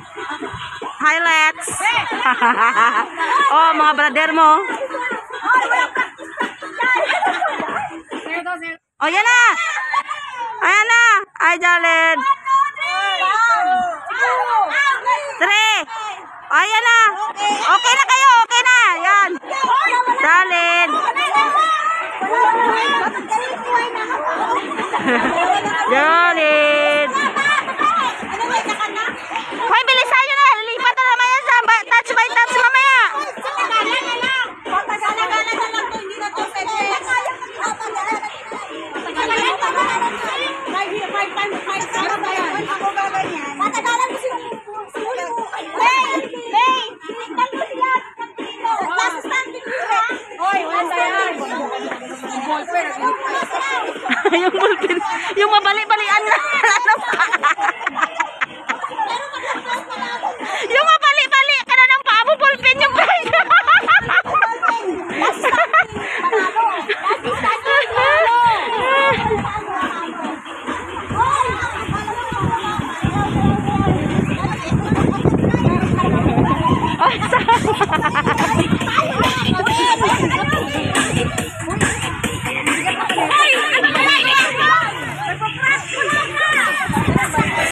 Highlights. Oh, mga brother mo. Oh, yan na. Ayan na. Ay, Jaled. 3. Ayan na. Okay na kayo. Okay na. Yan. Jaled. Jaled.